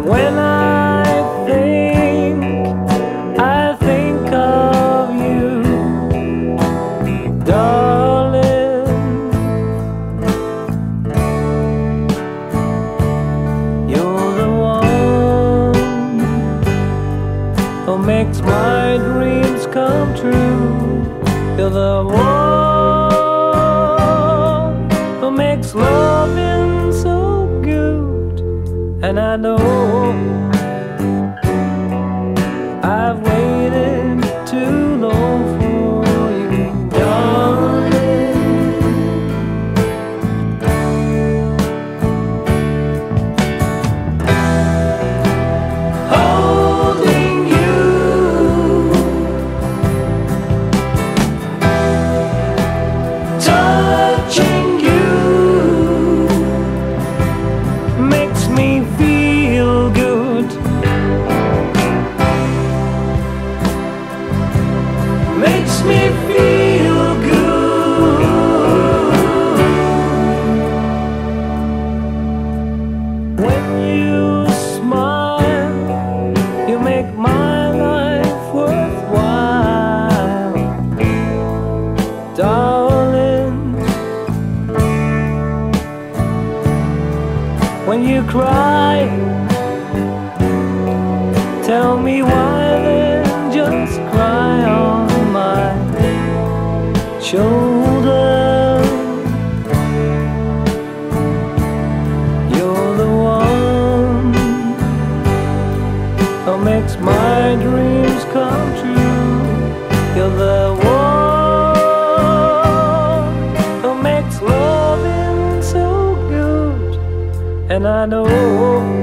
When I think of you, darling. You're the one who makes my dreams come true. You're the one who makes loving so good. And I know I've waited too long for you, darling. Holding you, touching you, makes me feel good. Makes me feel good. When you smile, you make my life worthwhile, darling. When you cry, tell me why, then just cry on my shoulder. You're the one who makes my dreams come true. You're the one who makes loving so good. And I know